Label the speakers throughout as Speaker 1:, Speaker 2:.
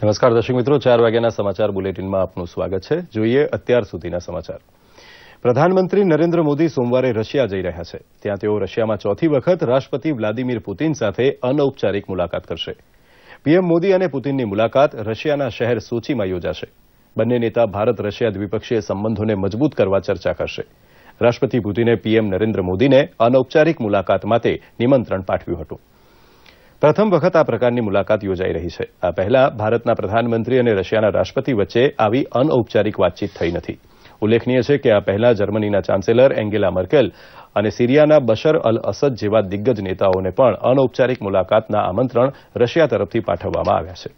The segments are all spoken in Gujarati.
Speaker 1: નમસ્કાર દર્શક મિત્રો, 4 વાગ્યાના સમાચાર બુલેટિનમાં આપનું સ્વાગત છે. જોઈએ અત્યાર સુધીના સમાચાર. પ્રધાનમંત્રી નરેન્દ્ર મોદી સોમવારે રશિયા જઈ રહ્યા છે. ત્યાં તેઓ રશિયામાં ચોથી વખત રાષ્ટ્રપતિ વ્લાદિમીર પુતિન સાથે અનૌપચારિક મુલાકાત કરશે. પીએમ મોદી અને પુતિનની મુલાકાત રશિયાના શહેર સોચીમાં યોજાશે. બંને નેતા ભારત રશિયા દ્વિપક્ષીય સંબંધોને મજબૂત કરવા ચર્ચા કરશે. રાષ્ટ્રપતિ પુતિને પીએમ નરેન્દ્ર મોદીને અનૌપચારિક મુલાકાત માટે નિમંત્રણ પાઠવ્યું હતું. પ્રથમ વખત આ પ્રકારની મુલાકાત યોજાઈ રહી છે. આ પહેલા ભારતના પ્રધાનમંત્રી અને રશિયાના રાષ્ટ્રપતિ વચ્ચે આવી અનૌપચારિક વાતચીત થઈ નથી. ઉલ્લેખનીય છે કે આ પહેલા જર્મનીના ચાન્સેલર એન્ગેલા મર્કેલ અને સિરિયાના બશર અલ અસદ જેવા દિગ્ગજ નેતાઓને પણ અનૌપચારિક મુલાકાતના આમંત્રણ રશિયા તરફથી પાઠવવામાં આવ્યા છે.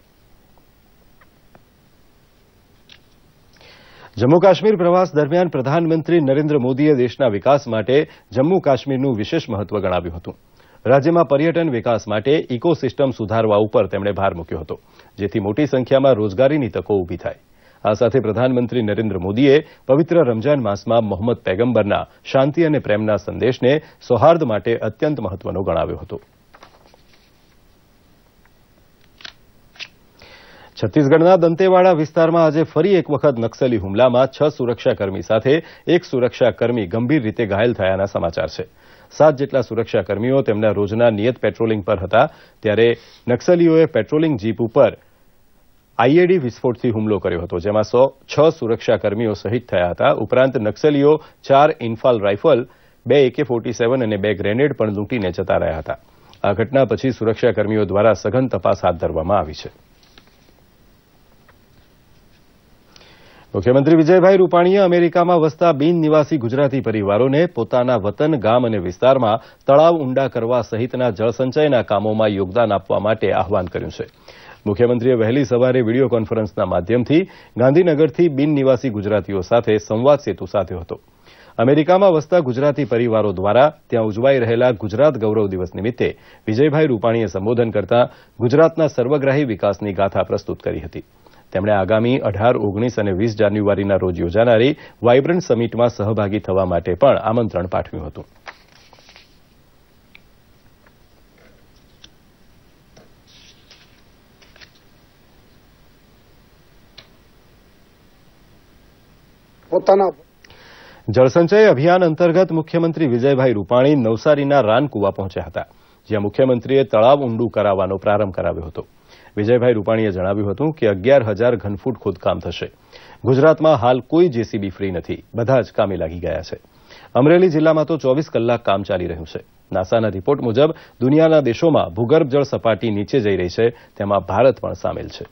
Speaker 1: જમ્મુ કાશ્મીર પ્રવાસ દરમિયાન પ્રધાનમંત્રી નરેન્દ્ર મોદીએ દેશના વિકાસ માટે જમ્મુ કાશ્મીરનું વિશેષ મહત્વ ગણાવ્યું હતું. રાજ્યમાં પર્યટન વિકાસ માટે ઇકોસિસ્ટમ સુધારવા ઉપર તેમણે ભાર મૂક્યો હતો, જેથી મોટી સંખ્યામાં રોજગારીની તકો ઊભી થાય. આ સાથે પ્રધાનમંત્રી નરેન્દ્ર મોદીએ પવિત્ર રમજાન માસમાં મોહમ્મદ પૈગંબરના શાંતિ અને પ્રેમના સંદેશને સૌહાર્દ માટે અત્યંત મહત્વનો ગણાવ્યો હતો. છત્તીસગઢના દંતેવાડા વિસ્તારમાં આજે ફરી એક વખત નક્સલી હુમલામાં 6 સુરક્ષાકર્મી સાથે એક સુરક્ષાકર્મી ગંભીર રીતે ઘાયલ થયાના સમાચાર છે. 7 જેટલા સુરક્ષાકર્મીઓ તેમના રોજના નિયત પેટ્રોલિંગ પર હતા, ત્યારે નક્સલીઓએ પેટ્રોલિંગ જીપ ઉપર આઈઈડી વિસ્ફોટથી હુમલો કર્યો હતો, જેમાં 6 સુરક્ષાકર્મીઓ શહીદ થયા હતા. ઉપરાંત નક્સલીઓ 4 ઇન્ફાલ રાઇફલ, 2 AK-47 અને 2 ગ્રેનેડ પણ લૂંટીને જતા રહ્યા હતા. આ ઘટના પછી સુરક્ષાકર્મીઓ દ્વારા સઘન તપાસ હાથ ધરવામાં આવી છે. મુખ્યમંત્રી વિજયભાઈ રૂપાણીએ અમેરિકામાં વસતા બિન નિવાસી ગુજરાતી પરિવારોને પોતાના વતન, ગામ અને વિસ્તારમાં તળાવ ઊંડા કરવા સહિતના જળસંચયના કામોમાં યોગદાન આપવા માટે આહવાન કર્યું છે. મુખ્યમંત્રીએ વહેલી સવારે વિડીયો કોન્ફરન્સના માધ્યમથી ગાંધીનગરથી બિન નિવાસી ગુજરાતીઓ સાથે સંવાદ સેતુ સાધ્યો હતો. અમેરિકામાં વસતા ગુજરાતી પરિવારો દ્વારા ત્યાં ઉજવાઈ રહેલા ગુજરાત ગૌરવ દિવસ નિમિત્તે વિજયભાઈ રૂપાણીએ સંબોધન કરતા ગુજરાતના સર્વગ્રાહી વિકાસની ગાથા પ્રસ્તુત કરી હતી. તેમણે આગામી 18, 19 અને 20 જાન્યુઆરીના રોજ યોજાનારી વાયબ્રન્ટ સમિટમાં સહભાગી થવા માટે પણ આમંત્રણ પાઠવ્યું હતું. જળસંચય અભિયાન અંતર્ગત મુખ્યમંત્રી વિજયભાઈ રૂપાણી નવસારીના રાનકુવા પહોંચ્યા હતા, જ્યાં મુખ્યમંત્રીએ તળાવ ઊંડું કરાવવાનો પ્રારંભ કરાવ્યો હતો. વિજયભાઈ રૂપાણીએ જણાવ્યું હતું કે 11,000 ઘનફૂટ ખોદકામ થશે. ગુજરાતમાં હાલ કોઈ જેસીબી ફ્રી નથી, બધા જ કામે લાગી ગયા છે. અમરેલી જિલ્લામાં તો 24 કલાક કામ ચાલી રહ્યું છે. નાસાના રિપોર્ટ મુજબ દુનિયાના દેશોમાં ભૂગર્ભ જળ સપાટી નીચે જઈ રહી છે, તેમાં ભારત પણ સામેલ છે.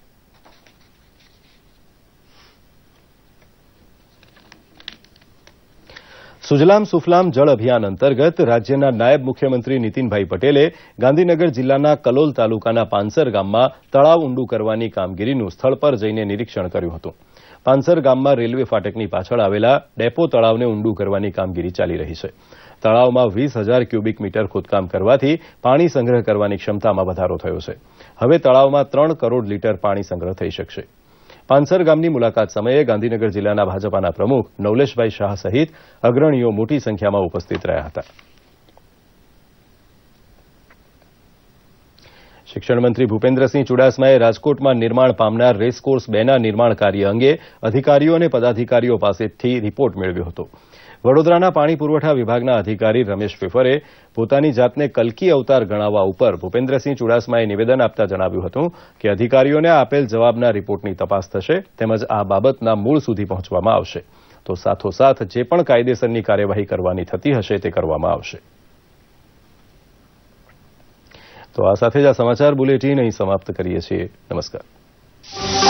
Speaker 1: સુજલામ સુફલામ જળ અભિયાન અંતર્ગત રાજ્યના નાયબ મુખ્યમંત્રી નીતિનભાઈ પટેલે ગાંધીનગર જિલ્લાના કલોલ તાલુકાના પાંસર ગામમાં તળાવ ઊંડું કરવાની કામગીરીનું સ્થળ પર જઈને નિરીક્ષણ કર્યું હતું. પાંસર ગામમાં રેલવે ફાટકની પાછળ આવેલા ડેપો તળાવને ઊંડું કરવાની કામગીરી ચાલી રહી છે. તળાવમાં 20,000 ક્યુબિક મીટર ખોદકામ કરવાથી પાણી સંગ્રહ કરવાની ક્ષમતામાં વધારો થયો છે. હવે તળાવમાં 3 કરોડ લીટર પાણી સંગ્રહ થઈ શકશે. પાંસર ગામની મુલાકાત સમયે ગાંધીનગર જિલ્લાના ભાજપાના પ્રમુખ નવલેશભાઈ શાહ સહિત અગ્રણીઓ મોટી સંખ્યામાં ઉપસ્થિત રહ્યા હતા. શિક્ષણ મંત્રી ભૂપેન્દ્રસિંહ ચુડાસમાએ રાજકોટમાં નિર્માણ પામનાર રેસકોર્સ 2ના નિર્માણ કાર્ય અંગે અધિકારીઓ અને પદાધિકારીઓ પાસેથી રિપોર્ટ મેળવ્યો હતો. વડોદરાના પાણી પુરવઠા વિભાગના અધિકારી રમેશ ફેફરે પોતાની જાતને કલ્કી અવતાર ગણાવવા ઉપર ભૂપેન્દ્રસિંહ ચુડાસમાએ નિવેદન આપતા જણાવ્યું હતું કે અધિકારીઓને આપેલ જવાબના રિપોર્ટની તપાસ થશે, તેમજ આ બાબતના મૂળ સુધી પહોંચવામાં આવશે. તો સાથોસાથ જે પણ કાયદેસરની કાર્યવાહી કરવાની થતી હશે તે કરવામાં આવશે. તો આ સાથે જ આ સમાચાર બુલેટિન અહીં સમાપ્ત કરીએ છીએ. નમસ્કાર.